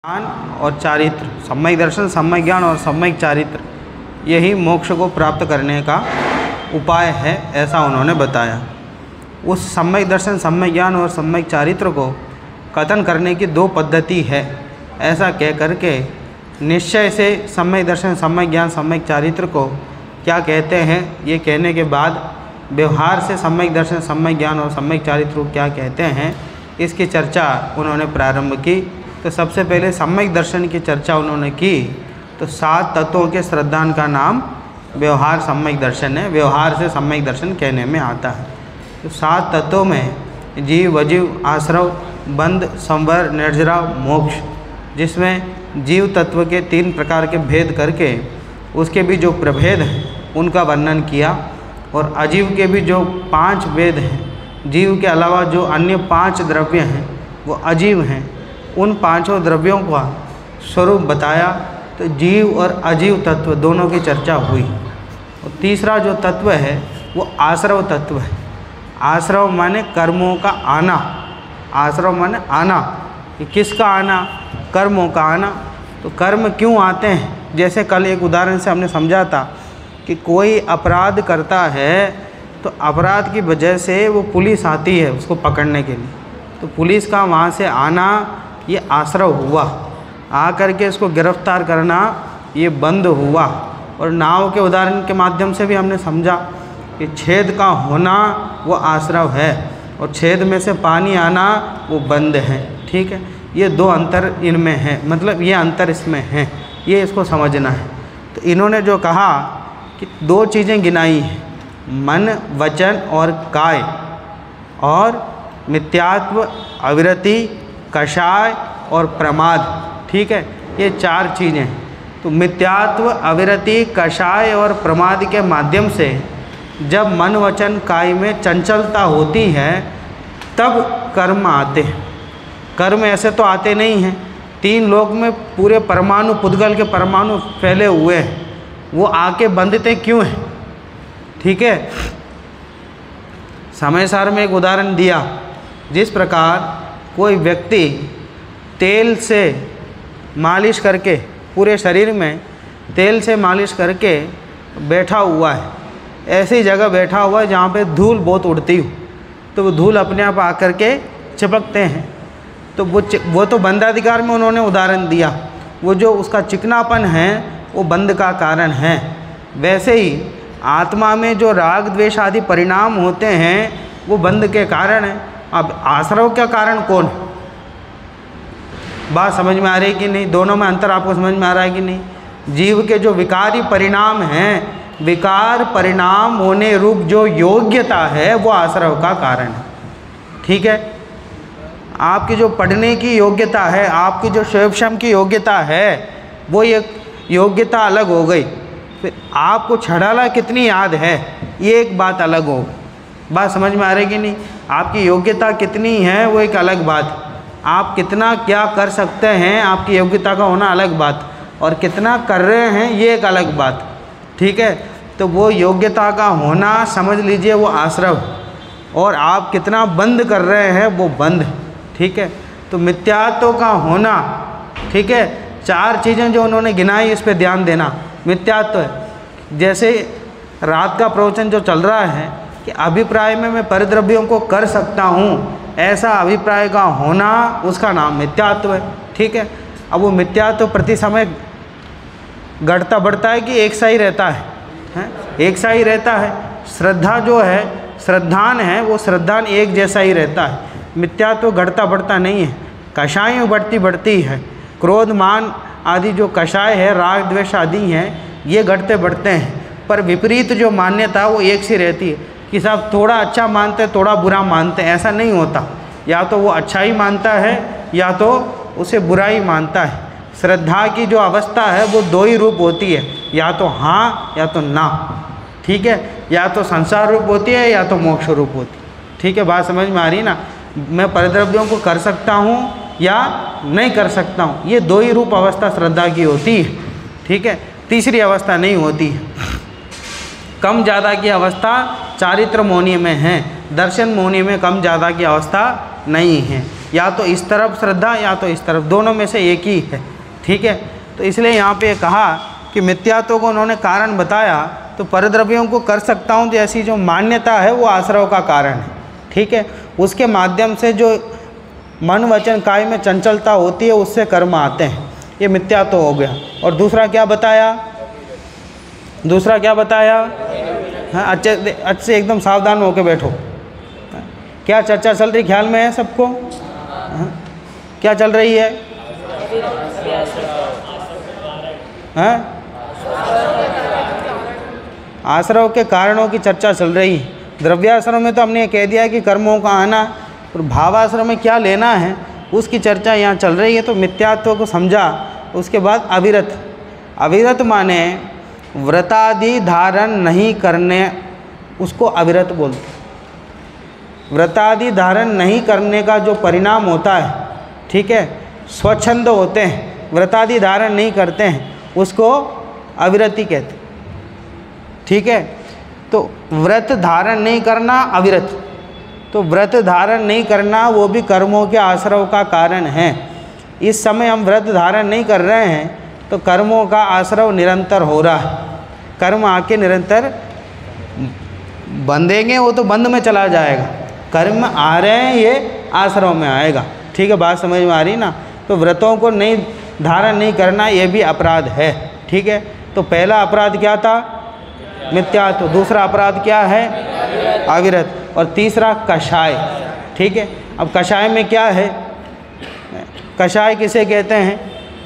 ज्ञान और चारित्र, सम्यक दर्शन, सम्यक ज्ञान और सम्यक चारित्र, यही मोक्ष को प्राप्त करने का उपाय है, ऐसा उन्होंने बताया। उस सम्यक दर्शन, सम्यक ज्ञान और सम्यक चारित्र को कथन करने की दो पद्धति है, ऐसा कह करके निश्चय से सम्यक दर्शन, सम्यक ज्ञान, सम्यक चारित्र को क्या कहते हैं, ये कहने के बाद व्यवहार से सम्यक दर्शन, सम्यक ज्ञान और सम्यक चारित्र को क्या कहते हैं, इसकी चर्चा उन्होंने प्रारंभ की। तो सबसे पहले सम्यक दर्शन की चर्चा उन्होंने की। तो 7 तत्वों के श्रद्धान का नाम व्यवहार सम्यक दर्शन है, व्यवहार से सम्यक दर्शन कहने में आता है। तो 7 तत्वों में जीव, अजीव, आश्रव, बंध, संवर, निर्जरा, मोक्ष, जिसमें जीव तत्व के 3 प्रकार के भेद करके उसके भी जो प्रभेद हैं उनका वर्णन किया, और अजीव के भी जो 5 भेद हैं, जीव के अलावा जो अन्य 5 द्रव्य हैं वो अजीव हैं, उन 5 द्रव्यों का स्वरूप बताया। तो जीव और अजीव तत्व दोनों की चर्चा हुई। और तीसरा जो तत्व है वो आश्रव तत्व है। आश्रव माने कर्मों का आना, आश्रव माने आना, कि किसका आना, कर्मों का आना। तो कर्म क्यों आते हैं, जैसे कल एक उदाहरण से हमने समझा था कि कोई अपराध करता है तो अपराध की वजह से वो पुलिस आती है उसको पकड़ने के लिए, तो पुलिस का वहाँ से आना ये आश्रव हुआ, आकर के इसको गिरफ्तार करना ये बंध हुआ। और नाव के उदाहरण के माध्यम से भी हमने समझा कि छेद का होना वो आश्रव है और छेद में से पानी आना वो बंध है। ठीक है, ये 2 अंतर इनमें है, मतलब ये अंतर इसमें है, ये इसको समझना है। तो इन्होंने जो कहा कि 2 चीज़ें गिनाई हैं, मन, वचन और काय, और मिथ्यात्व, अविरति, कषाय और प्रमाद। ठीक है, ये 4 चीज़ें। तो मिथ्यात्व, अविरति, कषाय और प्रमाद के माध्यम से जब मन, वचन, काय में चंचलता होती है तब कर्म आते हैं। कर्म ऐसे तो आते नहीं हैं। 3 लोक में पूरे परमाणु, पुद्गल के परमाणु फैले हुए हैं, वो आके बंधते क्यों हैं? ठीक है, समय सार में एक उदाहरण दिया, जिस प्रकार कोई व्यक्ति तेल से मालिश करके, पूरे शरीर में तेल से मालिश करके बैठा हुआ है, ऐसी जगह बैठा हुआ है जहाँ पे धूल बहुत उड़ती हो, तो वो धूल अपने आप आकर के चिपकते हैं। तो वो तो बंधाधिकार में उन्होंने उदाहरण दिया, वो जो उसका चिकनापन है वो बंध का कारण है। वैसे ही आत्मा में जो राग, द्वेष आदि परिणाम होते हैं वो बंध के कारण है। अब आश्रव का कारण कौन है? बात समझ में आ रही है कि नहीं? दोनों में अंतर आपको समझ में आ रहा है कि नहीं? जीव के जो विकारी परिणाम हैं, विकार परिणाम होने रूप जो योग्यता है वो आश्रव का कारण है। ठीक है, आपकी जो पढ़ने की योग्यता है, आपकी जो स्वयं की योग्यता है, वो एक योग्यता अलग हो गई। फिर आपको छड़ाला कितनी याद है, ये एक बात अलग हो। बात समझ में आ रही कि नहीं? आपकी योग्यता कितनी है वो एक अलग बात, आप कितना क्या कर सकते हैं, आपकी योग्यता का होना अलग बात, और कितना कर रहे हैं ये एक अलग बात। ठीक है, तो वो योग्यता का होना समझ लीजिए वो आश्रव, और आप कितना बंद कर रहे हैं वो बंद। ठीक है, तो मिथ्यात्व का होना, ठीक है, 4 चीज़ें जो उन्होंने गिनाई इस पे ध्यान देना। मिथ्यात्व है, जैसे रात का प्रवचन जो चल रहा है कि अभिप्राय में मैं परिद्रव्यों को कर सकता हूँ, ऐसा अभिप्राय का होना उसका नाम मिथ्यात्व है। ठीक है, अब वो मिथ्यात्व प्रति समय घटता बढ़ता है कि एक सा ही रहता है? एक सा ही रहता है। श्रद्धा जो है, श्रद्धान है, वो श्रद्धान एक जैसा ही रहता है। मिथ्यात्व घटता बढ़ता नहीं है, कषाय बढ़ती बढ़ती है। क्रोध, मान आदि जो कषाय है, राग, द्वेष आदि हैं, ये घटते बढ़ते हैं। पर विपरीत जो मान्यता वो एक सी रहती है कि साहब थोड़ा अच्छा मानते हैं, थोड़ा बुरा मानते हैं, ऐसा नहीं होता। या तो वो अच्छा ही मानता है या तो उसे बुरा ही मानता है। श्रद्धा की जो अवस्था है वो 2 ही रूप होती है, या तो हाँ या तो ना। ठीक है, या तो संसार रूप होती है या तो मोक्ष रूप होती है। ठीक है, बात समझ में आ रही है ना? मैं परिद्रव्यों को कर सकता हूँ या नहीं कर सकता हूँ, ये 2 ही रूप अवस्था श्रद्धा की होती है। ठीक है, तीसरी अवस्था नहीं होती है। कम ज़्यादा की अवस्था चारित्र मोहनी में है, दर्शन मोहनी में कम ज़्यादा की अवस्था नहीं है। या तो इस तरफ श्रद्धा या तो इस तरफ, दोनों में से एक ही है। ठीक है, तो इसलिए यहाँ पे कहा कि मिथ्यात्व को उन्होंने कारण बताया, तो परद्रव्यों को कर सकता हूँ तो ऐसी जो मान्यता है वो आश्रव का कारण है। ठीक है, उसके माध्यम से जो मन वचन काय में चंचलता होती है उससे कर्म आते हैं, ये मिथ्यात्व हो गया। और दूसरा क्या बताया, दूसरा क्या बताया? हाँ, अच्छे से एकदम सावधान होकर बैठो। क्या चर्चा चल रही, ख्याल में है सबको? हाँ, क्या चल रही है? हाँ, आश्रव के कारणों की चर्चा चल रही है। द्रव्याश्रम में तो हमने कह दिया कि कर्मों का आना, और भावाश्रम में क्या लेना है उसकी चर्चा यहाँ चल रही है। तो मिथ्यात्व को समझा, उसके बाद अविरत। अविरत माने व्रतादि धारण नहीं करने, उसको अविरत बोलते। व्रतादि धारण नहीं करने का जो परिणाम होता है, ठीक है, स्वच्छंद होते हैं, व्रतादि धारण नहीं करते हैं, उसको अविरति कहते। ठीक है, तो व्रत धारण नहीं करना अविरत, तो व्रत धारण नहीं करना वो भी कर्मों के आश्रव का कारण है। इस समय हम व्रत धारण नहीं कर रहे हैं तो कर्मों का आश्रव निरंतर हो रहा है, कर्म आके निरंतर बंधेंगे, वो तो बंद में चला जाएगा। कर्म आ रहे हैं, ये आश्रव में आएगा। ठीक है, बात समझ में आ रही ना? तो व्रतों को नहीं धारण नहीं करना ये भी अपराध है। ठीक है, तो पहला अपराध क्या था? मिथ्यात्व। दूसरा अपराध क्या है? अविरत। और तीसरा कषाय। ठीक है, अब कषाय में क्या है? कषाय किसे कहते हैं?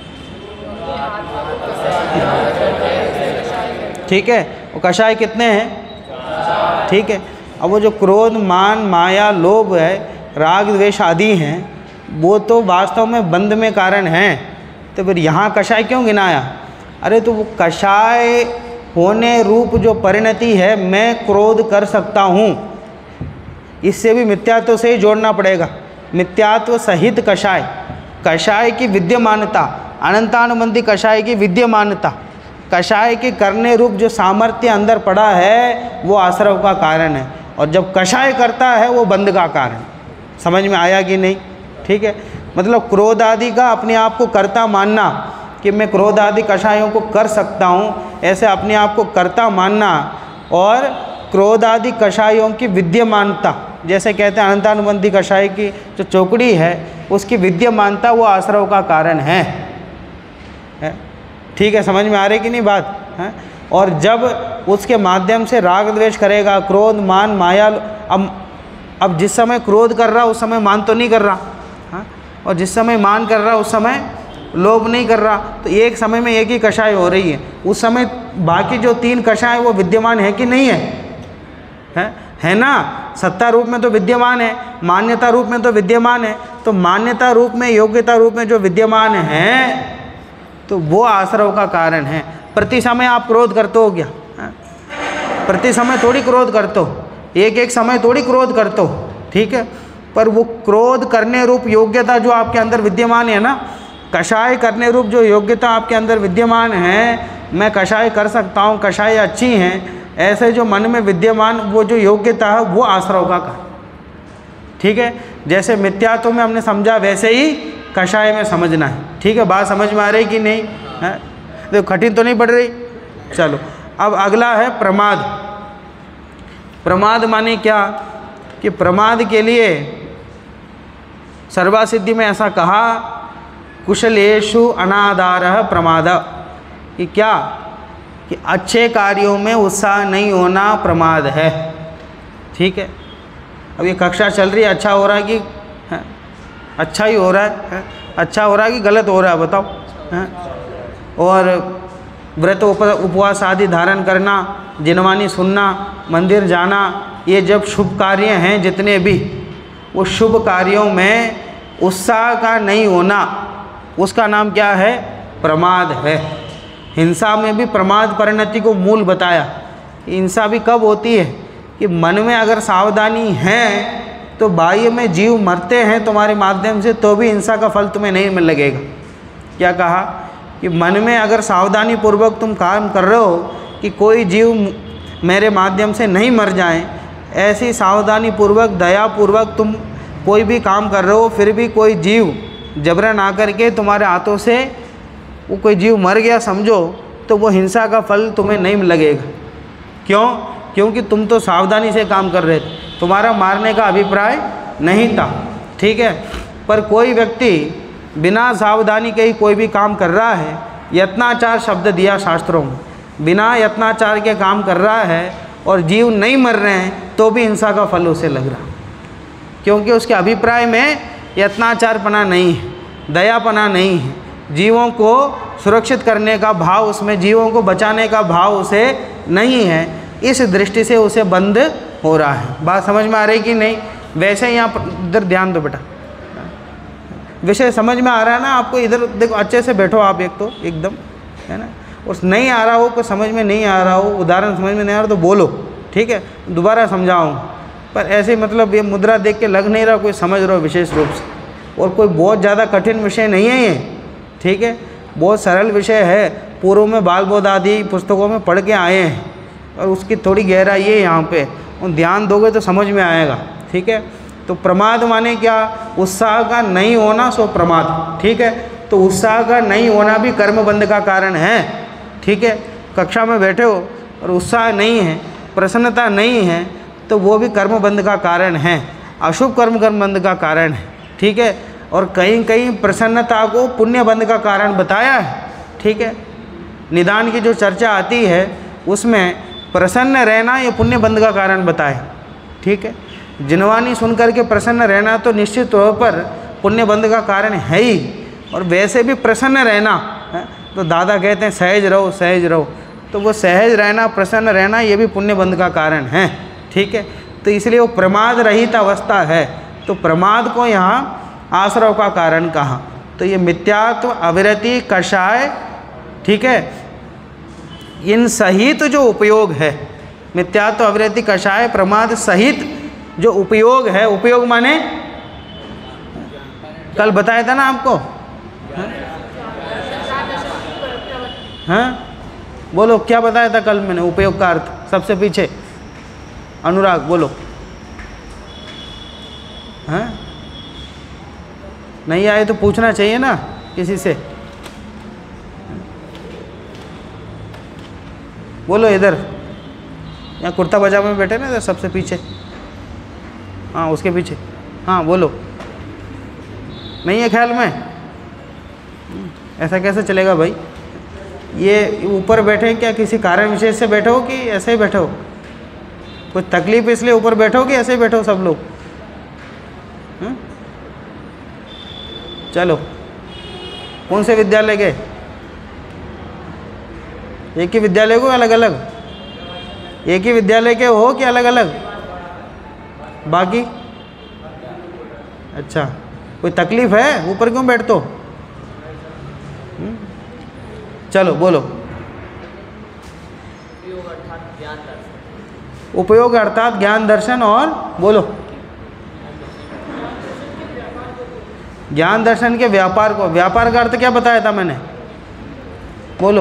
ठीक है, वो कषाय कितने हैं? ठीक है, अब वो जो क्रोध मान माया लोभ है, राग द्वेष आदि हैं, वो तो वास्तव में बंध में कारण हैं। तो फिर यहाँ कषाय क्यों गिनाया? अरे तो वो कषाय होने रूप जो परिणति है, मैं क्रोध कर सकता हूँ, इससे भी मिथ्यात्व से ही जोड़ना पड़ेगा। मिथ्यात्व सहित कषाय, कषाय की विद्यमानता, अनंतानुबंधी कषाय की विद्यमानता, कषाय के करने रूप जो सामर्थ्य अंदर पड़ा है वो आश्रव का कारण है, और जब कषाय करता है वो बंध का कारण। समझ में आया कि नहीं? ठीक है, मतलब क्रोध आदि का अपने आप को कर्ता मानना कि मैं क्रोध आदि कषायों को कर सकता हूँ, ऐसे अपने आप को कर्ता मानना, और क्रोध आदि कषायों की विद्यमानता, जैसे कहते हैं अनंतानुबंधी कषाय की जो चौकड़ी है उसकी विद्यमानता वो आश्रव का कारण है। ठीक है, समझ में आ रही कि नहीं बात है? और जब उसके माध्यम से राग द्वेष करेगा, क्रोध मान माया, अब जिस समय क्रोध कर रहा उस समय मान तो नहीं कर रहा, हाँ? और जिस समय मान कर रहा उस समय लोभ नहीं कर रहा, तो एक समय में एक ही कषाय हो रही है। उस समय बाकी जो तीन कषाय वो विद्यमान है कि नहीं है ना? सत्ता रूप में तो विद्यमान है, मान्यता रूप में तो विद्यमान है। तो मान्यता रूप में, योग्यता रूप में जो विद्यमान है तो वो आश्रव का कारण है। प्रति समय आप क्रोध करते हो क्या? प्रति समय थोड़ी क्रोध करते हो, एक एक समय थोड़ी क्रोध करते हो। ठीक है, पर वो क्रोध करने रूप योग्यता जो आपके अंदर विद्यमान है ना, कषाय करने रूप जो योग्यता आपके अंदर विद्यमान है, मैं कषाय कर सकता हूँ, कषाय अच्छी हैं, ऐसे जो मन में विद्यमान वो जो योग्यता है वो आश्रव का कारण। ठीक है, जैसे मिथ्यात्व में हमने समझा वैसे ही कषाय में समझना है। ठीक है, बात समझ में आ रही कि नहीं है? तो कठिन तो नहीं पड़ रही? चलो, अब अगला है प्रमाद। प्रमाद माने क्या? कि प्रमाद के लिए सर्वासिद्धि में ऐसा कहा, कुशलेषु अनादारः प्रमाद। कि क्या? कि अच्छे कार्यों में उत्साह नहीं होना प्रमाद है। ठीक है, अब ये कक्षा चल रही है, अच्छा हो रहा है कि है? अच्छा ही हो रहा है? अच्छा हो रहा है कि गलत हो रहा है बताओ? है? और व्रत उपवास आदि धारण करना, जिनवानी सुनना, मंदिर जाना, ये जब शुभ कार्य हैं जितने भी, वो शुभ कार्यों में उत्साह का नहीं होना, उसका नाम क्या है? प्रमाद है। हिंसा में भी प्रमाद परिणति को मूल बताया। हिंसा भी कब होती है? कि मन में अगर सावधानी है तो बाह्य में जीव मरते हैं तुम्हारे माध्यम से, तो भी हिंसा का फल तुम्हें नहीं मिल लगेगा। क्या कहा? कि मन में अगर सावधानी पूर्वक तुम काम कर रहे हो कि कोई जीव मेरे माध्यम से नहीं मर जाए, ऐसी सावधानी पूर्वक दया पूर्वक तुम कोई भी काम कर रहे हो फिर भी कोई जीव जबरन आकर के तुम्हारे हाथों से वो कोई जीव मर गया समझो, तो वो हिंसा का फल तुम्हें नहीं लगेगा। क्यों? क्योंकि तुम तो सावधानी से काम कर रहे थे, तुम्हारा मारने का अभिप्राय नहीं था। ठीक है, पर कोई व्यक्ति बिना सावधानी के ही कोई भी काम कर रहा है, यत्नाचार शब्द दिया शास्त्रों में, बिना यत्नाचार के काम कर रहा है और जीव नहीं मर रहे हैं तो भी हिंसा का फल उसे लग रहा, क्योंकि उसके अभिप्राय में यत्नाचारपना नहीं है, दयापना नहीं है, जीवों को सुरक्षित करने का भाव उसमें, जीवों को बचाने का भाव उसे नहीं है। इस दृष्टि से उसे बंद हो रहा है। बात समझ में आ रही कि नहीं? वैसे यहाँ पर इधर ध्यान दो बेटा, विषय समझ में आ रहा है ना आपको? इधर देखो, अच्छे से बैठो आप, एक तो एकदम, है ना। उस नहीं आ रहा हो, कोई समझ में नहीं आ रहा हो, उदाहरण समझ में नहीं आ रहा तो बोलो, ठीक है, दोबारा समझाऊँ। पर ऐसे मतलब ये मुद्रा देख के लग नहीं रहा कोई समझ रहा हो विशेष रूप से, और कोई बहुत ज़्यादा कठिन विषय नहीं है ये, ठीक है, बहुत सरल विषय है। पूर्व में बाल बोध आदि पुस्तकों में पढ़ के आए हैं और उसकी थोड़ी गहराई है यहाँ पे, और ध्यान दोगे तो समझ में आएगा। ठीक है, तो प्रमाद माने क्या? उत्साह का नहीं होना सो प्रमाद। ठीक है, तो उत्साह का नहीं होना भी कर्मबंध का कारण है। ठीक है, कक्षा में बैठे हो और उत्साह नहीं है, प्रसन्नता नहीं है, तो वो भी कर्मबंध का कारण है, अशुभ कर्मबंध का कारण है। ठीक है, और कहीं कहीं प्रसन्नता को पुण्यबंध का कारण बताया है। ठीक है, निदान की जो चर्चा आती है उसमें प्रसन्न रहना ये पुण्यबंध का कारण बताया। ठीक है, जिनवानी सुन करके प्रसन्न रहना तो निश्चित तौर पर पुण्यबंध का कारण है ही, और वैसे भी प्रसन्न रहना है, तो दादा कहते हैं सहज रहो सहज रहो, तो वो सहज रहना, प्रसन्न रहना, ये भी पुण्यबंध का कारण है। ठीक है, तो इसलिए वो प्रमाद रहित अवस्था है, तो प्रमाद को यहाँ आश्रव का कारण कहा। तो ये मिथ्यात्व, अविरति, कषाय, ठीक है, इन सहित जो उपयोग है, मिथ्यात्व, अविरति, कषाय, प्रमाद सहित जो उपयोग है, उपयोग माने कल बताया था ना आपको, हाँ बोलो क्या बताया था कल मैंने? उपयोग का अर्थ सबसे पीछे, अनुराग बोलो। हाँ, नहीं आए तो पूछना चाहिए ना किसी से। बोलो इधर, यहाँ कुर्ता पजामा में बैठे ना इधर सबसे पीछे, हाँ उसके पीछे, हाँ बोलो। नहीं है ख्याल में? ऐसा कैसे चलेगा भाई? ये ऊपर बैठे क्या किसी कारण विशेष से बैठे हो कि ऐसे ही बैठे हो? कुछ तकलीफ इसलिए ऊपर बैठो कि ऐसे ही बैठो सब लोग? चलो, कौन से विद्यालय के? एक ही विद्यालय को अलग अलग? एक ही विद्यालय के हो कि अलग अलग? बाकी अच्छा, कोई तकलीफ है? ऊपर क्यों बैठते हो? चलो बोलो। उपयोग अर्थात ज्ञान दर्शन, और बोलो ज्ञान दर्शन के व्यापार को। व्यापार का अर्थ क्या बताया था मैंने? बोलो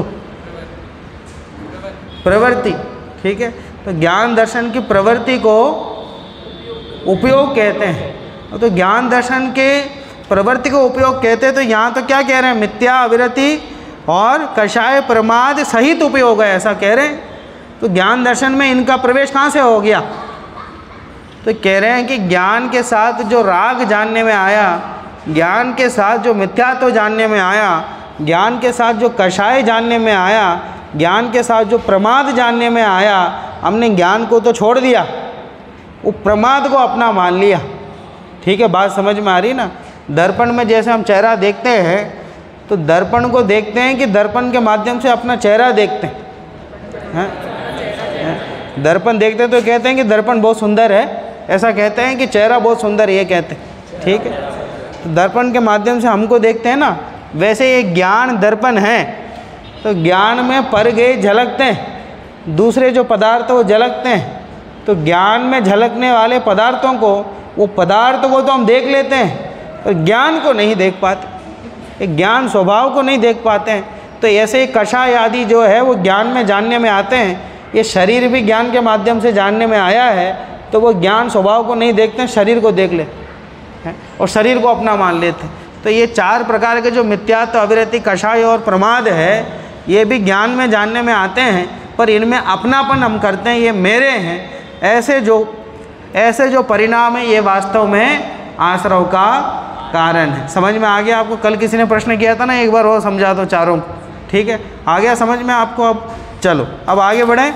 प्रवृत्ति। ठीक है, तो ज्ञान दर्शन की प्रवृत्ति को उपयोग कहते हैं। तो ज्ञान दर्शन के प्रवृत्ति को उपयोग कहते हैं, तो यहाँ तो क्या कह रहे हैं? मिथ्या, अविरति और कषाय, प्रमाद सहित उपयोग है, ऐसा कह रहे हैं। तो ज्ञान दर्शन में इनका प्रवेश कहाँ से हो गया? तो कह रहे हैं कि ज्ञान के साथ जो राग जानने में आया, ज्ञान के साथ जो मिथ्यात्व जानने में आया, ज्ञान के साथ जो कषाय जानने में आया, ज्ञान के साथ जो प्रमाद जानने में आया, हमने ज्ञान को तो छोड़ दिया, वो प्रमाद को अपना मान लिया। ठीक है, बात समझ में आ रही ना? दर्पण में जैसे हम चेहरा देखते हैं, तो दर्पण को देखते हैं कि दर्पण के माध्यम से अपना चेहरा देखते हैं। दर्पण देखते तो कहते हैं कि दर्पण बहुत सुंदर है, ऐसा कहते हैं कि चेहरा बहुत सुंदर है, ये कहते हैं। ठीक है, तो दर्पण के माध्यम से हमको देखते हैं ना, वैसे ये ज्ञान दर्पण है, तो ज्ञान में पर गए झलकते हैं, दूसरे जो पदार्थ वो झलकते हैं। तो ज्ञान में झलकने वाले पदार्थों को, वो पदार्थ को तो हम देख लेते हैं, पर ज्ञान को नहीं देख पाते, एक ज्ञान स्वभाव को नहीं देख पाते हैं। तो ऐसे ही कषाय आदि जो है वो ज्ञान में जानने में आते हैं। ये शरीर भी ज्ञान के माध्यम से जानने में आया है, तो वो ज्ञान स्वभाव को नहीं देखते हैं, शरीर को देख ले। और शरीर को अपना मान लेते हैं। तो ये 4 प्रकार के जो मिथ्यात्व, अविरति, कषाय और प्रमाद है, ये भी ज्ञान में जानने में आते हैं, पर इनमें अपनापन हम करते हैं, ये मेरे हैं, ऐसे जो परिणाम है, ये वास्तव में आश्रव का कारण है। समझ में आ गया आपको? कल किसी ने प्रश्न किया था ना, एक बार वो समझा दो चारों, ठीक है? आ गया समझ में आपको? अब चलो अब आगे बढ़ें।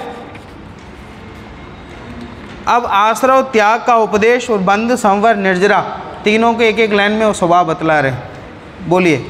अब आश्रव, त्याग का उपदेश और बंध, संवर, निर्जरा, तीनों के एक लाइन में वो स्वभाव बतला रहे। बोलिए।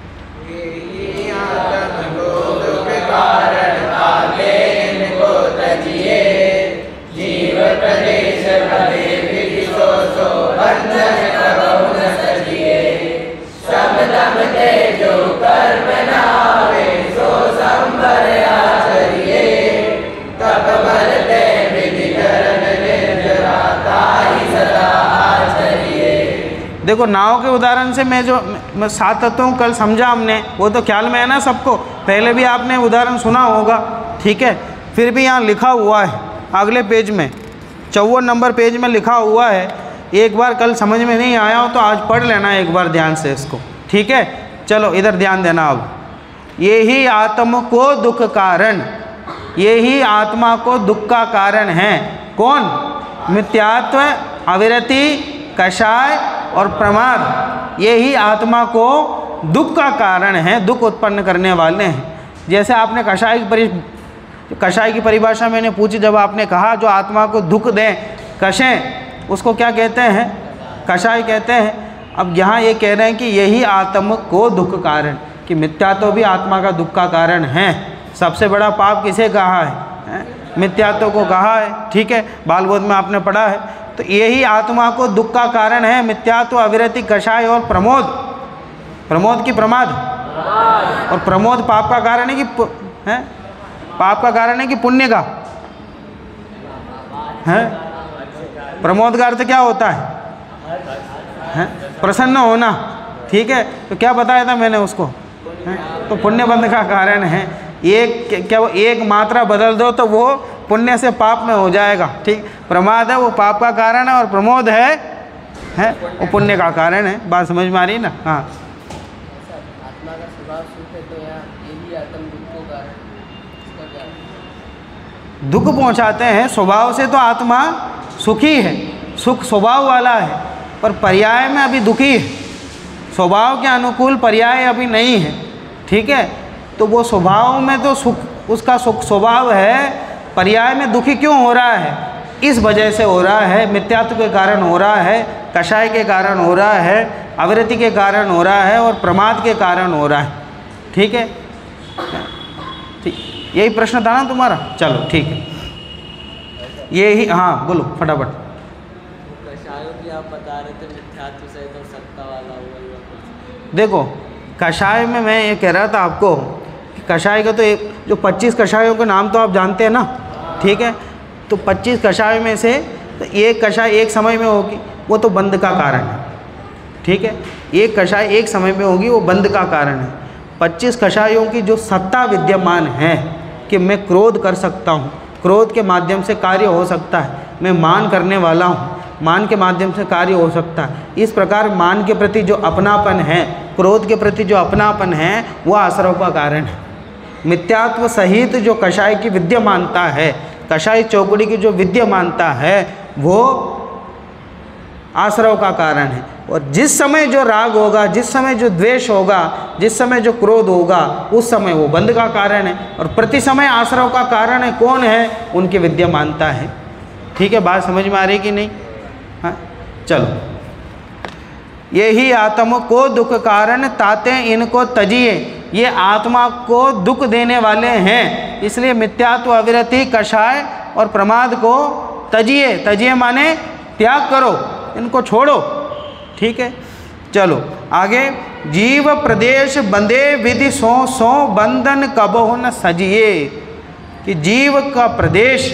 देखो नाव के उदाहरण से मैं 7 तत्वों कल समझा हमने, वो तो ख्याल में है ना सबको, पहले भी आपने उदाहरण सुना होगा, ठीक है? फिर भी यहाँ लिखा हुआ है अगले पेज में, 54 नंबर पेज में लिखा हुआ है। एक बार कल समझ में नहीं आया हो तो आज पढ़ लेना एक बार ध्यान से इसको, ठीक है? चलो इधर ध्यान देना। अब ये ही आत्मा को दुख कारण, ये ही आत्मा को दुख का कारण है। कौन? मिथ्यात्व, अविरति, कषाय और प्रमाद, ये ही आत्मा को दुख का कारण है, दुख उत्पन्न करने वाले हैं। जैसे आपने कषाय की परिभाषा मैंने पूछी, जब आपने कहा जो आत्मा को दुख दें, कषें, उसको क्या कहते हैं? कषाय कहते हैं। अब यहाँ ये कह रहे हैं कि यही आत्मा को दुख कारण, कि मिथ्यात्व भी आत्मा का दुख का कारण है। सबसे बड़ा पाप किसे कहा है? मिथ्यात्व को कहा है, ठीक है? बाल बोध में आपने पढ़ा है। तो यही आत्मा को दुख का कारण है, मिथ्यात्व, अविरति, कषाय और प्रमोद। प्रमोद की प्रमाद, और प्रमोद पाप का कारण है कि पाप का कारण है कि पुण्य का है? प्रमोद का अर्थ क्या होता है? प्रसन्न होना, ठीक है? तो क्या बताया था मैंने उसको? तो पुण्य बंध का कारण है। एक मात्रा बदल दो तो वो पुण्य से पाप में हो जाएगा, ठीक? प्रमाद है वो पाप का कारण है, और प्रमोद है वो पुण्य का कारण है। बात समझ में आ रही है ना? हाँ। आत्मा का स्वभाव सुख है, तो यहाँ यही आत्म दुख को कारण, इसका क्या? दुख पहुँचाते हैं स्वभाव से, तो आत्मा सुखी है, सुख स्वभाव वाला है, पर पर्याय में अभी दुखी है। स्वभाव के अनुकूल पर्याय अभी नहीं है, ठीक है? तो वो स्वभाव में तो सुख, उसका सुख स्वभाव है, पर्याय में दुखी क्यों हो रहा है? इस वजह से हो रहा है, मिथ्यात्व के कारण हो रहा है, कषाय के कारण हो रहा है, अविरति के कारण हो रहा है, और प्रमाद के कारण हो रहा है, ठीक है? ठीक, यही प्रश्न था ना तुम्हारा? चलो ठीक है, यही। हाँ बोलो फटाफट। कषायों की आप बता रहे थे मिथ्यात्व सहित और सत्ता वाला हुआ। देखो कषाय में मैं ये कह रहा था आपको, कषाय का तो जो 25 कषायों के नाम तो आप जानते हैं ना, ठीक है? तो 25 कषाय में से तो एक कषाय एक समय में होगी, वो तो बंध का कारण है, ठीक है? एक कषाय एक समय में होगी, वो बंध का कारण है। 25 कषायों की जो सत्ता विद्यमान है कि मैं क्रोध कर सकता हूँ, क्रोध के माध्यम से कार्य हो सकता है, मैं मान करने वाला हूँ, मान के माध्यम से कार्य हो सकता है। इस प्रकार मान के प्रति जो अपनापन है, क्रोध के प्रति जो अपनापन है, वो आश्रव का कारण है। मिथ्यात्व सहित जो कषाय की विद्यमानता है, कषाय चौकड़ी की जो विद्यमानता है, वो आश्रव का कारण है। और जिस समय जो राग होगा, जिस समय जो द्वेष होगा, जिस समय जो क्रोध होगा, उस समय वो बंध का कारण है। और प्रति समय आश्रव का कारण है कौन है? उनकी विद्यमानता है, ठीक है? बात समझ में आ रही कि नहीं? हाँ चलो। यही आत्मा को दुख कारण ताते इनको तजिए, ये आत्मा को दुख देने वाले हैं, इसलिए मिथ्यात्व, अविरति, कषाय और प्रमाद को तजिए। तजिए माने त्याग करो, इनको छोड़ो, ठीक है? चलो आगे। जीव प्रदेश बंधे विधि सो सो बंधन कबहु न सजिए, कि जीव का प्रदेश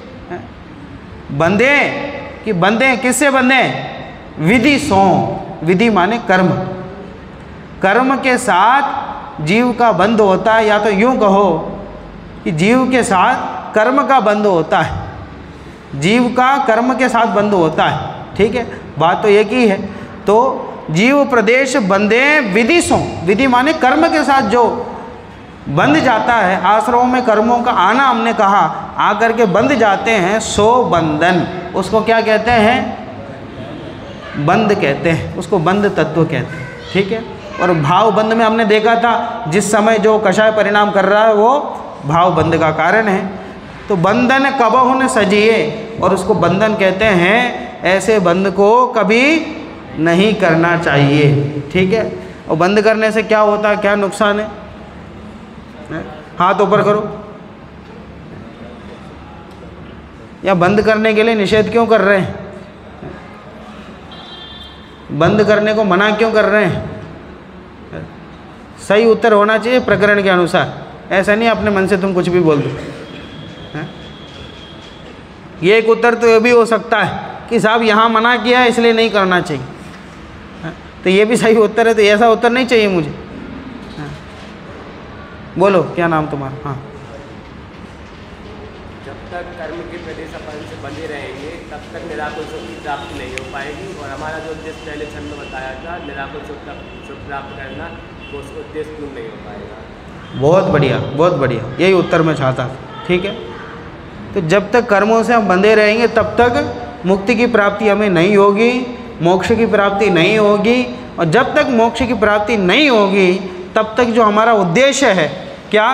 बंधे, कि बंधे किससे बंधे? विधि सो, विधि माने कर्म, कर्म के साथ जीव का बंध होता है, या तो यूँ कहो कि जीव के साथ कर्म का बंध होता है, जीव का कर्म के साथ बंध होता है, ठीक है? बात तो एक ही है। तो जीव प्रदेश बंधे विधि सो, विधि माने कर्म के साथ जो बंध जाता है, आश्रमों में कर्मों का आना हमने कहा, आकर के बंध जाते हैं, सो बंधन, उसको क्या कहते हैं? बंध कहते हैं, उसको बंध तत्व कहते हैं। ठीक है। और भाव बंध में हमने देखा था, जिस समय जो कषाय परिणाम कर रहा है वो भाव बंध का कारण है। तो बंधन कबहु न सजिए, और उसको बंधन कहते हैं। ऐसे बंध को कभी नहीं करना चाहिए। ठीक है। और बंद करने से क्या होता है, क्या नुकसान है? हाथ ऊपर करो। या बंद करने के लिए निषेध क्यों कर रहे हैं? बंद करने को मना क्यों कर रहे हैं? सही उत्तर होना चाहिए प्रकरण के अनुसार, ऐसा नहीं अपने मन से तुम कुछ भी बोल दो। ये एक उत्तर तो ये भी हो सकता है कि साहब यहाँ मना किया है इसलिए नहीं करना चाहिए, तो ये भी सही उत्तर है। तो ऐसा उत्तर नहीं चाहिए मुझे। बोलो, क्या नाम तुम्हारा? हाँ। जब तक कर्म के प्रदेश अपन से बंधे रहेंगे तब तक निराकुल सुख की प्राप्ति नहीं हो पाएगी, और हमारा जो उद्देश्य पहले छंद में बताया था निराकुल सुख प्राप्त करना, वो उस उद्देश्य पूर्ण नहीं हो पाएगा। बहुत बढ़िया, बहुत बढ़िया, यही उत्तर मैं चाहता था। ठीक है। तो जब तक कर्मों से हम बंधे रहेंगे तब तक मुक्ति की प्राप्ति हमें नहीं होगी, मोक्ष की प्राप्ति नहीं होगी, और जब तक मोक्ष की प्राप्ति नहीं होगी तब तक जो हमारा उद्देश्य है क्या,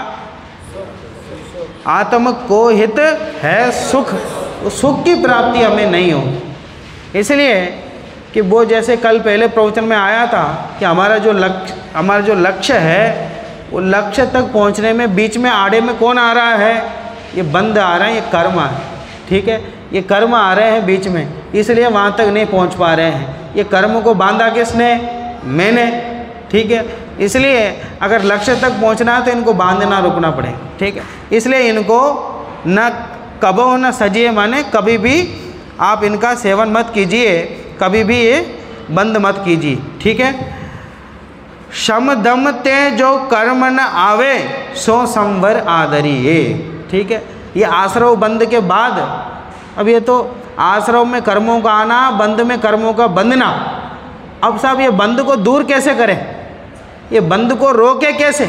आत्म को हित है सुख, उस सुख की प्राप्ति हमें नहीं होगी। इसलिए कि वो जैसे कल पहले प्रवचन में आया था कि हमारा जो लक्ष्य है, वो लक्ष्य तक पहुंचने में बीच में आड़े में कौन आ रहा है? ये बंध आ रहे हैं, ये कर्म आ रहे हैं। ठीक है। ये कर्म आ रहे हैं बीच में, इसलिए वहाँ तक नहीं पहुँच पा रहे हैं। ये कर्म को बांधा किसने? मैंने। ठीक है। इसलिए अगर लक्ष्य तक पहुंचना है तो इनको बांधना रुकना पड़ेगा। ठीक है। इसलिए इनको न कबो न सजिए, माने कभी भी आप इनका सेवन मत कीजिए, कभी भी ये बंद मत कीजिए। ठीक है। शम दम ते जो कर्म न आवे सो संवर आदरिए। ठीक है। ये आश्रव बंद के बाद, अब ये तो आश्रव में कर्मों का आना, बंद में कर्मों का बंधना। अब साहब ये बंद को दूर कैसे करें? ये बंद को रोके कैसे?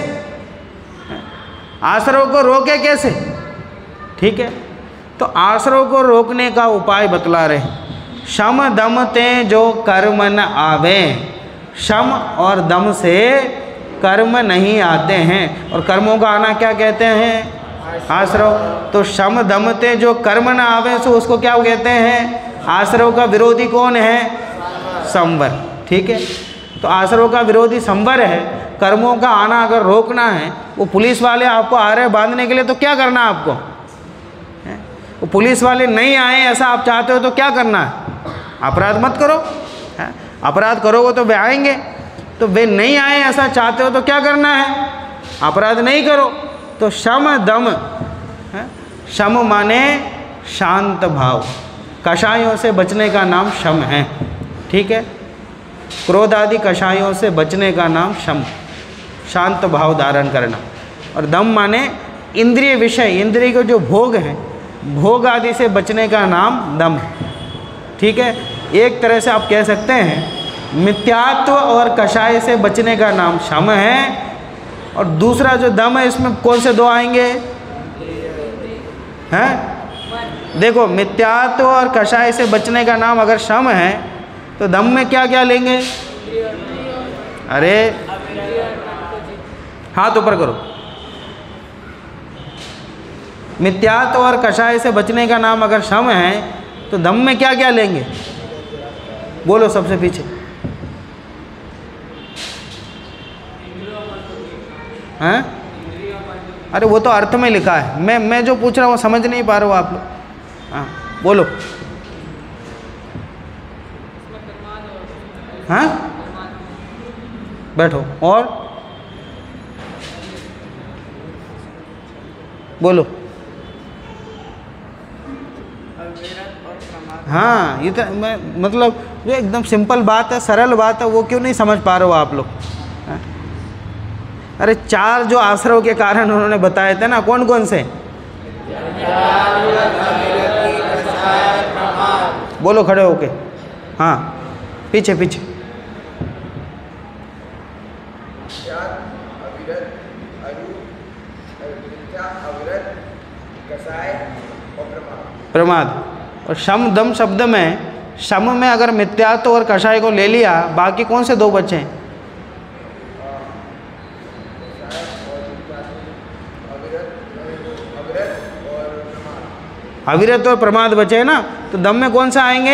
आश्रव को रोके कैसे? ठीक है। तो आश्रव को रोकने का उपाय बतला रहे। शम दम ते जो कर्म न आवे, शम और दम से कर्म नहीं आते हैं, और कर्मों का आना क्या कहते हैं? आश्रव। तो शम दम ते जो कर्म न आवे, सो उसको क्या कहते हैं? आश्रव का विरोधी कौन है? संवर। ठीक है। तो आश्रव का विरोधी संवर है। कर्मों का आना अगर रोकना है, वो पुलिस वाले आपको आ रहे हैं बांधने के लिए, तो क्या करना है आपको? वो पुलिस वाले नहीं आए ऐसा आप चाहते हो तो क्या करना है? अपराध मत करो। अपराध करोगे तो वे आएंगे, तो वे नहीं आए ऐसा चाहते हो तो क्या करना है? अपराध नहीं करो। तो शम दम, शम माने शांत भाव, कषायों से बचने का नाम शम है। ठीक है। क्रोध आदि कषायों से बचने का नाम शम, शांत भाव धारण करना। और दम माने इंद्रिय विषय, इंद्रिय के जो भोग हैं, भोग आदि से बचने का नाम दम। ठीक है। एक तरह से आप कह सकते हैं मिथ्यात्व और कषाय से बचने का नाम शम है, और दूसरा जो दम है इसमें कौन से दो आएंगे? हैं? देखो, मिथ्यात्व और कषाय से बचने का नाम अगर शम है तो दम में क्या क्या लेंगे? अरे हाथ ऊपर करो। मिथ्यात्व और कषाय से बचने का नाम अगर शम है तो दम में क्या क्या लेंगे? बोलो सबसे पीछे। हैं? अरे वो तो अर्थ में लिखा है, मैं जो पूछ रहा हूँ समझ नहीं पा रहे हो आप लोग। हाँ बोलो। हाँ बैठो। और बोलो। हाँ, ये तो मैं मतलब जो एकदम सिंपल बात है, सरल बात है, वो क्यों नहीं समझ पा रहे हो आप लोग? अरे चार जो आश्रव के कारण उन्होंने बताए थे ना, कौन कौन से? बोलो खड़े होके। हाँ पीछे पीछे। प्रमाद। और शम दम शब्द में शम में अगर मिथ्यात्व और कषाय को ले लिया, बाकी कौन से दो बचे हैं? अविरत और प्रमाद बचे हैं ना, तो दम में कौन सा आएंगे?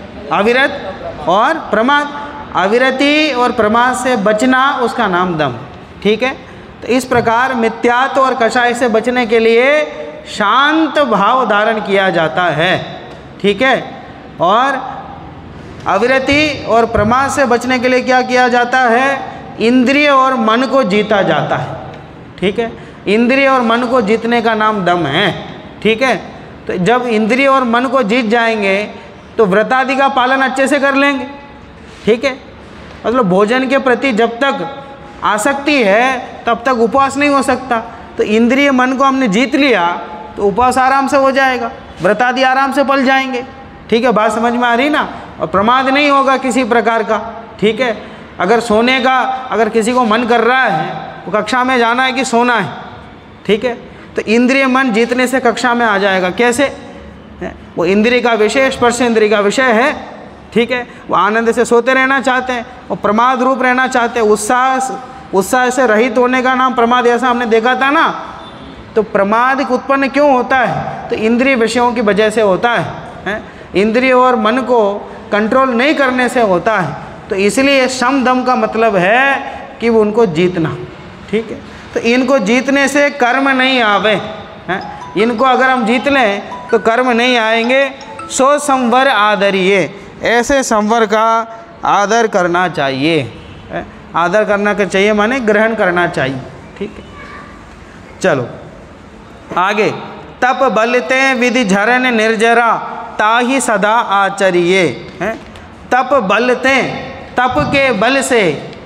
अविरत और प्रमाद। अविरति और प्रमाद से बचना उसका नाम दम। ठीक है, तो इस प्रकार मिथ्यात्व और कषाय से बचने के लिए शांत भाव धारण किया जाता है। ठीक है, और अविरति और प्रमाद से बचने के लिए क्या किया जाता है? इंद्रिय और मन को जीता जाता है। ठीक है, इंद्रिय और मन को जीतने का नाम दम है। ठीक है, तो जब इंद्रिय और मन को जीत जाएंगे तो व्रतादि का पालन अच्छे से कर लेंगे। ठीक है, मतलब भोजन के प्रति जब तक आसक्ति है तब तक उपवास नहीं हो सकता। तो इंद्रिय मन को हमने जीत लिया तो उपवास आराम से हो जाएगा, व्रतादि आराम से पल जाएंगे। ठीक है, बात समझ में आ रही ना? और प्रमाद नहीं होगा किसी प्रकार का। ठीक है, अगर सोने का अगर किसी को मन कर रहा है तो कक्षा में जाना है कि सोना है। ठीक है, तो इंद्रिय मन जीतने से कक्षा में आ जाएगा। कैसे? वो इंद्रिय का विषय स्पर्श इंद्रिय का विषय है। ठीक है, वो आनंद से सोते रहना चाहते हैं, वो प्रमाद रूप रहना चाहते हैं। उत्साह से रहित होने का नाम प्रमाद, ऐसा हमने देखा था ना। तो प्रमाद उत्पन्न क्यों होता है? तो इंद्रिय विषयों की वजह से होता है। इंद्रिय और मन को कंट्रोल नहीं करने से होता है। तो इसलिए शम दम का मतलब है कि वो उनको जीतना। ठीक है, तो इनको जीतने से कर्म नहीं आवे हैं। इनको अगर हम जीत लें तो कर्म नहीं आएंगे। सो संवर आदरिए, ऐसे संवर का आदर करना चाहिए। आदर करना के चाहिए माने ग्रहण करना चाहिए। ठीक है, चलो आगे। तप बलते विधि झरन निर्जरा ताहि सदा आचरिए। हैं, तप बलते, तप के बल से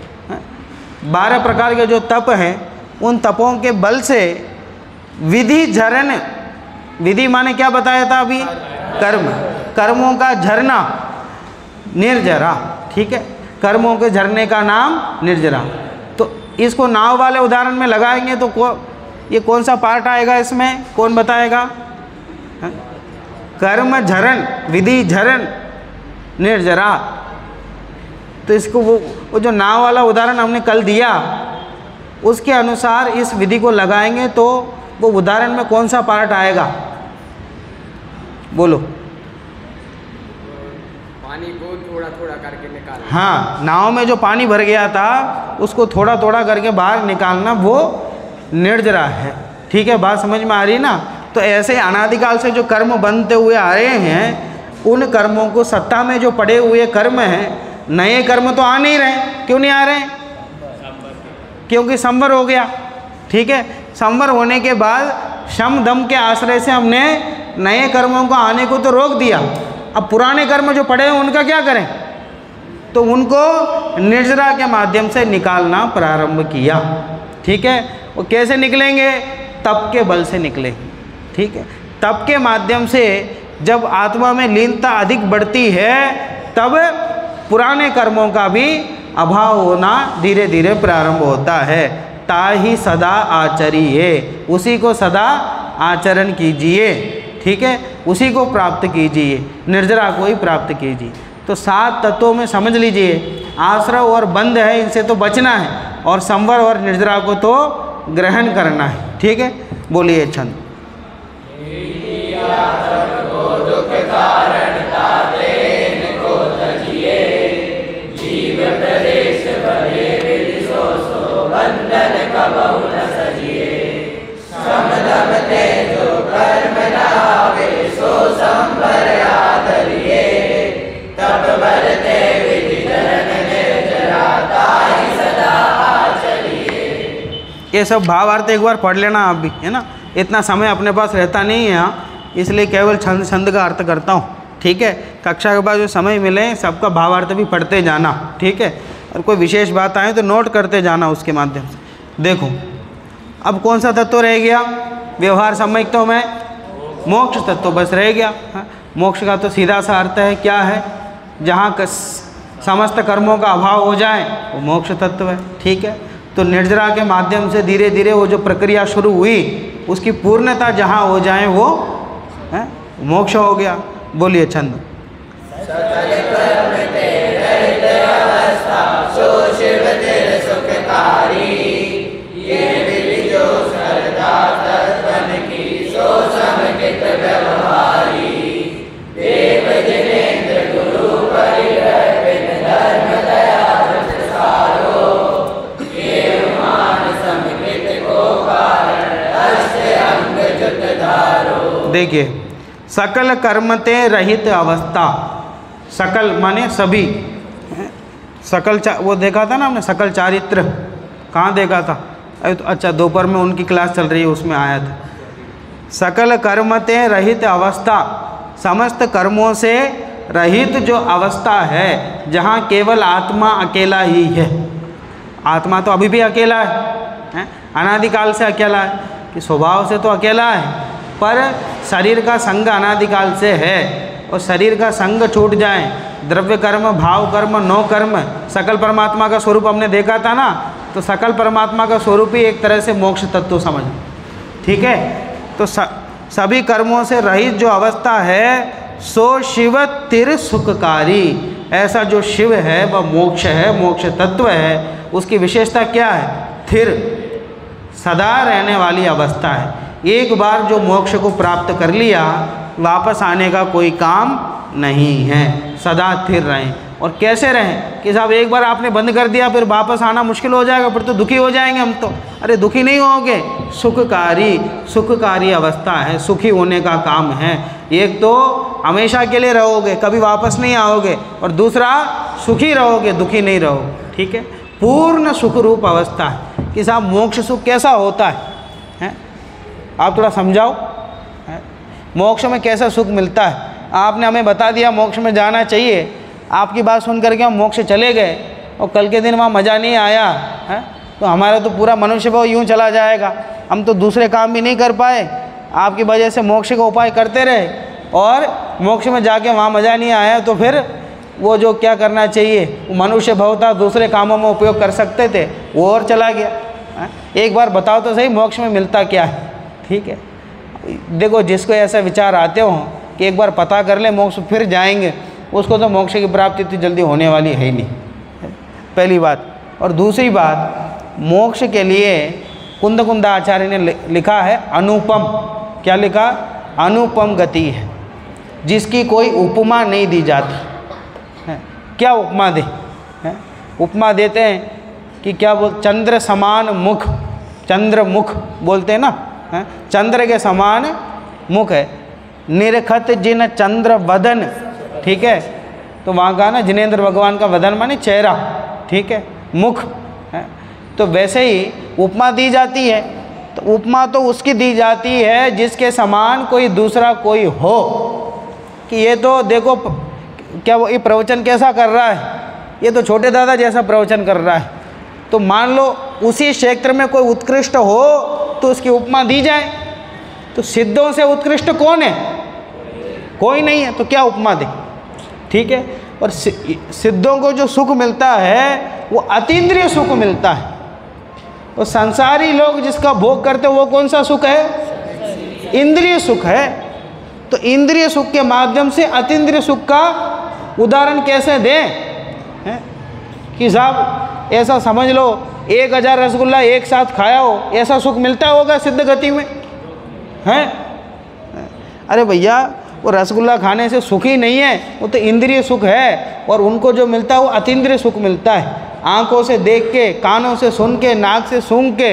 12 प्रकार के जो तप हैं उन तपों के बल से विधि झरन, विधि माने क्या बताया था अभी? कर्म, कर्मों का झरना निर्जरा। ठीक है, कर्मों के झरने का नाम निर्जरा। तो इसको नाव वाले उदाहरण में लगाएंगे तो ये कौन सा पार्ट आएगा इसमें? कौन बताएगा? कर्म झरन, विधि झरन निर्जरा। तो इसको वो जो नाव वाला उदाहरण हमने कल दिया उसके अनुसार इस विधि को लगाएंगे तो वो उदाहरण में कौन सा पार्ट आएगा? बोलो। पानी को थोड़ा थोड़ा करके निकालना। हाँ, नाव में जो पानी भर गया था उसको थोड़ा थोड़ा करके बाहर निकालना, वो निर्जरा है। ठीक है, बात समझ में आ रही ना? तो ऐसे अनादिकाल से जो कर्म बनते हुए आ रहे हैं उन कर्मों को, सत्ता में जो पड़े हुए कर्म हैं, नए कर्म तो आ नहीं रहे। क्यों नहीं आ रहे? क्योंकि संवर हो गया। ठीक है, संवर होने के बाद शम दम के आश्रय से हमने नए कर्मों को आने को तो रोक दिया। अब पुराने कर्म जो पड़े हैं उनका क्या करें? तो उनको निर्जरा के माध्यम से निकालना प्रारंभ किया। ठीक है, वो कैसे निकलेंगे? तप के बल से निकलेंगे। ठीक है, तप के माध्यम से जब आत्मा में लीनता अधिक बढ़ती है तब पुराने कर्मों का भी अभाव होना धीरे धीरे प्रारंभ होता है। ताहि सदा आचरिए, उसी को सदा आचरण कीजिए। ठीक है, उसी को प्राप्त कीजिए, निर्जरा को ही प्राप्त कीजिए। तो 7 तत्वों में समझ लीजिए, आश्रव और बंध है इनसे तो बचना है, और संवर और निर्जरा को तो ग्रहण करना है। ठीक है, बोलिए छंद। ये सब भावार्थ एक बार पढ़ लेना आप भी, है ना? इतना समय अपने पास रहता नहीं है यहाँ, इसलिए केवल छंद का अर्थ करता हूँ। ठीक है, कक्षा के बाद जो समय मिले सबका भावार्थ भी पढ़ते जाना। ठीक है, और कोई विशेष बात आए तो नोट करते जाना उसके माध्यम से। देखो अब कौन सा तत्व रह गया व्यवहार सम्यक्तों में? मोक्ष तत्व बस रह गया। मोक्ष का तो सीधा सा अर्थ है क्या है? जहाँ समस्त कर्मों का अभाव हो जाए वो मोक्ष तत्व है। ठीक है, तो निर्जरा के माध्यम से धीरे धीरे वो जो प्रक्रिया शुरू हुई उसकी पूर्णता जहाँ हो जाए वो मोक्ष हो गया। बोलिए छंद। देखिए, सकल कर्मते रहित अवस्था, सकल माने सभी, सकल वो देखा था ना हमने, सकल चारित्र कहाँ देखा था? तो अच्छा दोपहर में उनकी क्लास चल रही है उसमें आया था। सकल कर्मते रहित अवस्था, समस्त कर्मों से रहित जो अवस्था है जहाँ केवल आत्मा अकेला ही है। आत्मा तो अभी भी अकेला है, अनादिकाल से अकेला है, कि स्वभाव से तो अकेला है, पर शरीर का संग अनादिकाल से है, और शरीर का संग छूट जाए, द्रव्य कर्म, भाव कर्म, नौ कर्म, सकल परमात्मा का स्वरूप हमने देखा था ना, तो सकल परमात्मा का स्वरूप ही एक तरह से मोक्ष तत्व समझ, ठीक है। तो सभी कर्मों से रहित जो अवस्था है सो शिव तिर सुखकारी, ऐसा जो शिव है वह मोक्ष है, मोक्ष तत्व है। उसकी विशेषता क्या है? स्थिर, सदा रहने वाली अवस्था है। एक बार जो मोक्ष को प्राप्त कर लिया वापस आने का कोई काम नहीं है, सदा स्थिर रहें। और कैसे रहें कि साहब एक बार आपने बंद कर दिया फिर वापस आना मुश्किल हो जाएगा, फिर तो दुखी हो जाएंगे हम तो। अरे दुखी नहीं होगे, सुखकारी, सुखकारी अवस्था है, सुखी होने का काम है। एक तो हमेशा के लिए रहोगे, कभी वापस नहीं आओगे, और दूसरा सुखी रहोगे, दुखी नहीं रहोगे, ठीक है। पूर्ण सुख रूप अवस्था है कि साहब मोक्ष सुख कैसा होता है? आप थोड़ा समझाओ, मोक्ष में कैसा सुख मिलता है? आपने हमें बता दिया मोक्ष में जाना चाहिए, आपकी बात सुन करके हम मोक्ष चले गए और कल के दिन वहाँ मज़ा नहीं आया है, तो हमारा तो पूरा मनुष्य भाव यूँ चला जाएगा। हम तो दूसरे काम भी नहीं कर पाए, आपकी वजह से मोक्ष का उपाय करते रहे और मोक्ष में जाके वहाँ मज़ा नहीं आया, तो फिर वो जो क्या करना चाहिए वो मनुष्य भाव था, दूसरे कामों में उपयोग कर सकते थे, वो और चला गया है? एक बार बताओ तो सही मोक्ष में मिलता क्या है, ठीक है। देखो जिसको ऐसा विचार आते हो कि एक बार पता कर ले मोक्ष फिर जाएंगे, उसको तो मोक्ष की प्राप्ति इतनी जल्दी होने वाली है ही नहीं, पहली बात। और दूसरी बात, मोक्ष के लिए कुंद आचार्य ने लिखा है अनुपम, क्या लिखा? अनुपम गति है जिसकी कोई उपमा नहीं दी जाती है। क्या उपमा दे? उपमा देते हैं कि क्या बोल, चंद्र समान मुख, चंद्र मुख बोलते हैं ना, चंद्र के समान मुख है, निरखत जिन चंद्र वदन, ठीक है। तो वहाँ का ना जिनेंद्र भगवान का वदन माने चेहरा, ठीक है, मुख है। तो वैसे ही उपमा दी जाती है, तो उपमा तो उसकी दी जाती है जिसके समान कोई दूसरा कोई हो, कि ये तो देखो क्या वो ये प्रवचन कैसा कर रहा है, ये तो छोटे दादा जैसा प्रवचन कर रहा है। तो मान लो उसी क्षेत्र में कोई उत्कृष्ट हो तो उसकी उपमा दी जाए। तो सिद्धों से उत्कृष्ट कौन है? कोई नहीं है, तो क्या उपमा दे, ठीक है। और सिद्धों को जो सुख मिलता है वो अतीन्द्रिय सुख मिलता है, और संसारी लोग जिसका भोग करते हैं वो कौन सा सुख है? इंद्रिय सुख है। तो इंद्रिय सुख के माध्यम से अतीन्द्रिय सुख का उदाहरण कैसे दें कि साहब ऐसा समझ लो 1000 रसगुल्ला एक साथ खाया हो, ऐसा सुख मिलता होगा सिद्ध गति में हैं? अरे भैया वो रसगुल्ला खाने से सुख ही नहीं है, वो तो इंद्रिय सुख है, और उनको जो मिलता है वो अतीन्द्रिय सुख मिलता है। आँखों से देख के, कानों से सुन के, नाक से सूंघ के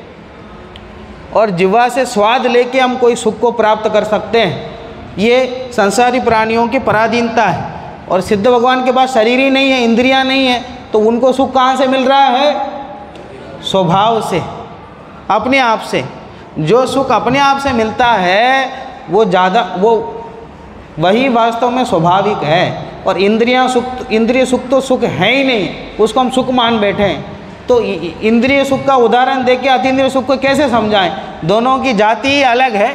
और जिह्वा से स्वाद लेके हम कोई सुख को प्राप्त कर सकते हैं। ये संसारी प्राणियों की पराधीनता है, और सिद्ध भगवान के पास शरीर ही नहीं है, इंद्रियां नहीं है, तो उनको सुख कहाँ से मिल रहा है? स्वभाव से, अपने आप से। जो सुख अपने आप से मिलता है वो ज़्यादा, वो वही वास्तव में स्वाभाविक है। और इंद्रिय सुख तो सुख है ही नहीं, उसको हम सुख मान बैठे हैं। तो इंद्रिय सुख का उदाहरण देके अतीन्द्रिय सुख को कैसे समझाएं? दोनों की जाति ही अलग है?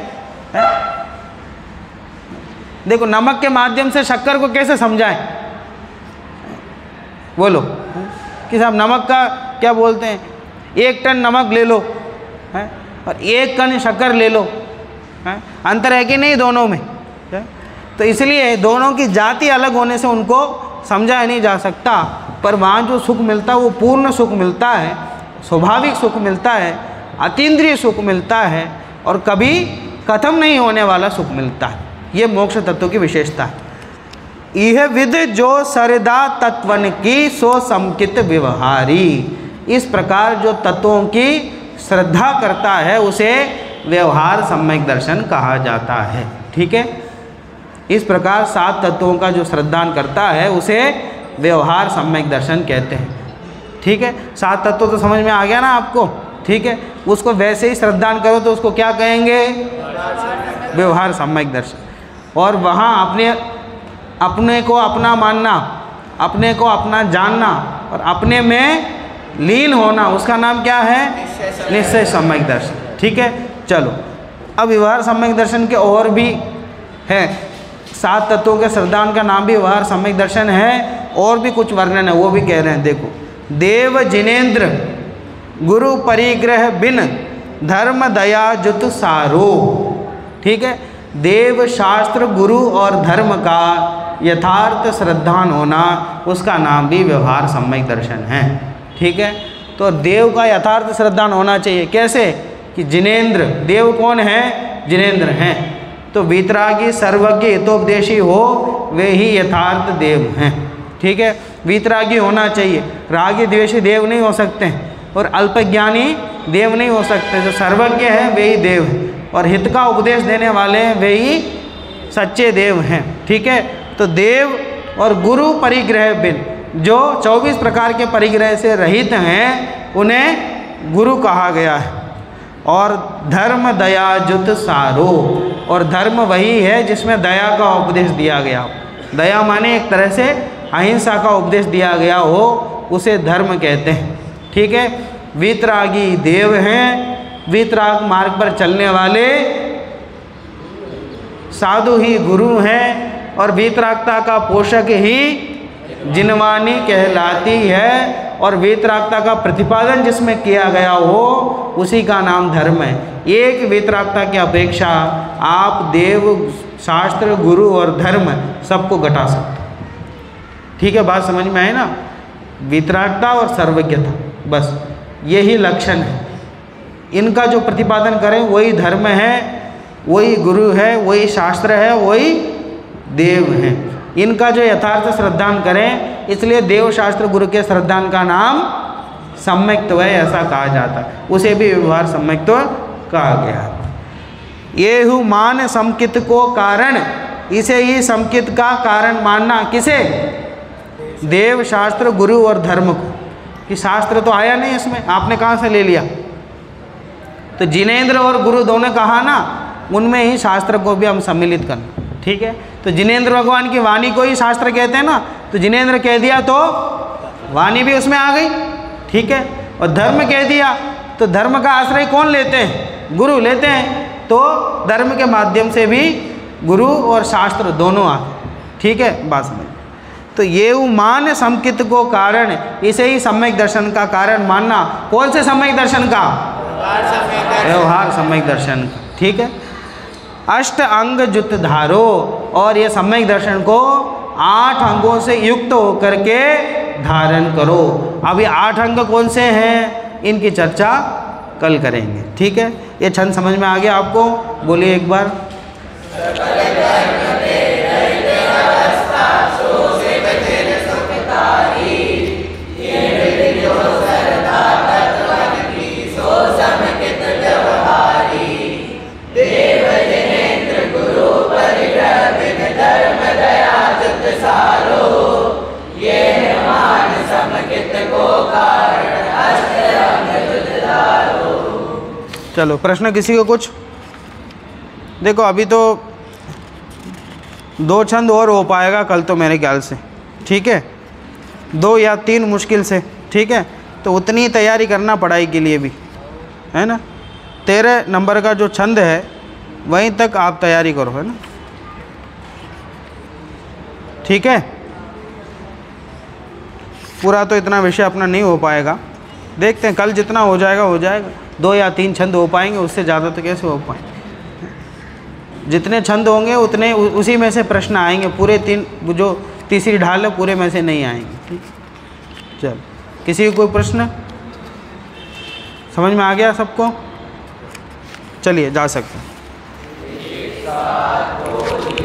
देखो नमक के माध्यम से शक्कर को कैसे समझाएं? बोलो कि साहब नमक का क्या बोलते हैं? 1 टन नमक ले लो, है, और 1 कण शक्कर ले लो, है, अंतर है कि नहीं दोनों में, है? तो इसलिए दोनों की जाति अलग होने से उनको समझा नहीं जा सकता, पर वहाँ जो सुख मिलता है वो पूर्ण सुख मिलता है, स्वाभाविक सुख मिलता है, अतीन्द्रिय सुख मिलता है, और कभी खत्म नहीं होने वाला सुख मिलता है। ये मोक्ष तत्व की विशेषता है। यह विद जो सरदा तत्वन की सो समकित व्यवहारी, इस प्रकार जो तत्वों की श्रद्धा करता है उसे व्यवहार सम्यक दर्शन कहा जाता है। ठीक है, इस प्रकार 7 तत्वों का जो श्रद्धान करता है उसे व्यवहार सम्यक दर्शन कहते हैं। ठीक है, 7 तत्व तो समझ में आ गया ना आपको। ठीक है, उसको वैसे ही श्रद्धान करो तो उसको क्या कहेंगे? व्यवहार सम्यक दर्शन। और वहाँ अपने को अपना मानना, अपने को अपना जानना और अपने में लीन होना, उसका नाम क्या है? निश्चय सम्यक दर्शन। ठीक है, चलो अब व्यवहार सम्यक दर्शन के और भी है, 7 तत्वों के श्रद्धान का नाम भी व्यवहार सम्यक दर्शन है, और भी कुछ वर्णन है वो भी कह रहे हैं। देखो, देव जिनेन्द्र गुरु परिग्रह बिन धर्म दया जुत सारो। ठीक है, देव शास्त्र गुरु और धर्म का यथार्थ श्रद्धान होना, उसका नाम भी व्यवहार सम्यक दर्शन है। ठीक है, तो देव का यथार्थ श्रद्धान होना चाहिए। कैसे? कि जिनेन्द्र, देव कौन है? जिनेन्द्र हैं, तो वीतरागी सर्वज्ञ हितोपदेशी हो वे ही यथार्थ देव हैं। ठीक है, वीतरागी होना चाहिए, रागी द्वेषी देव नहीं हो सकते हैं, और अल्पज्ञानी देव नहीं हो सकते। जो सर्वज्ञ हैं वे ही देव हैं, और हित का उपदेश देने वाले हैं वे ही सच्चे देव हैं। ठीक है, तो देव और गुरु परिग्रह बिन, जो 24 प्रकार के परिग्रह से रहित हैं उन्हें गुरु कहा गया है। और धर्म दया जुत सारो, और धर्म वही है जिसमें दया का उपदेश दिया गया। दया माने एक तरह से अहिंसा का उपदेश दिया गया हो, उसे धर्म कहते हैं। ठीक है, वीतरागी देव हैं, वीतराग मार्ग पर चलने वाले साधु ही गुरु हैं, और वीतरागता का पोषक ही जिनवानी कहलाती है, और वीतरागता का प्रतिपादन जिसमें किया गया हो उसी का नाम धर्म है। एक वीतरागता की अपेक्षा आप देव, शास्त्र, गुरु और धर्म सबको घटा सकते। ठीक है, बात समझ में आए ना? वीतरागता और सर्वज्ञता, बस यही लक्षण है। इनका जो प्रतिपादन करें वही धर्म है, वही गुरु है, वही शास्त्र है, वही देव है। इनका जो यथार्थ श्रद्धान करें, इसलिए देव शास्त्र गुरु के श्रद्धान का नाम सम्यक्त्व है, ऐसा कहा जाता है। उसे भी व्यवहार सम्यक्त्व कहा गया। ये हु मान समकित को कारण, इसे ही समकित का कारण मानना। किसे? देव, शास्त्र, गुरु और धर्म को। कि शास्त्र तो आया नहीं इसमें, आपने कहाँ से ले लिया? तो जिनेन्द्र और गुरु दोनों कहा ना, उनमें ही शास्त्र को भी हम सम्मिलित करना। ठीक है, तो जिनेन्द्र भगवान की वाणी को ही शास्त्र कहते हैं ना, तो जिनेन्द्र कह दिया तो वाणी भी उसमें आ गई। ठीक है, और धर्म कह दिया तो धर्म का आश्रय कौन लेते हैं? गुरु लेते हैं, तो धर्म के माध्यम से भी गुरु और शास्त्र दोनों आ गए। ठीक है, बात समझ। तो ये मान समकित को कारण, इसे ही सम्यक दर्शन का कारण मानना। कौन से सम्यक दर्शन का? व्यवहार सम्यक दर्शन का। ठीक है, अष्ट अंग जुत धारो, और ये सम्यक दर्शन को 8 अंगों से युक्त होकर के धारण करो। अब ये 8 अंग कौन से हैं, इनकी चर्चा कल करेंगे। ठीक है, ये छंद समझ में आ गया आपको? बोलिए एक बार। चलो, प्रश्न किसी को कुछ? देखो अभी तो 2 छंद और हो पाएगा कल तो मेरे ख्याल से। ठीक है, 2 या 3 मुश्किल से। ठीक है, तो उतनी तैयारी करना पढ़ाई के लिए भी, है ना। 13 नंबर का जो छंद है वहीं तक आप तैयारी करो, है ना। ठीक है, पूरा तो इतना विषय अपना नहीं हो पाएगा, देखते हैं कल जितना हो जाएगा। 2 या 3 छंद हो पाएंगे, उससे ज़्यादा तो कैसे हो पाएंगे। जितने छंद होंगे उतने उसी में से प्रश्न आएंगे, पूरे 3 जो तीसरी ढाल है पूरे में से नहीं आएंगे। चल, किसी को कोई प्रश्न समझ में आ गया सबको? चलिए जा सकते हैं।